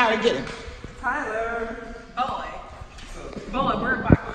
gotta get him. Tyler. Boy. Boy, we're back.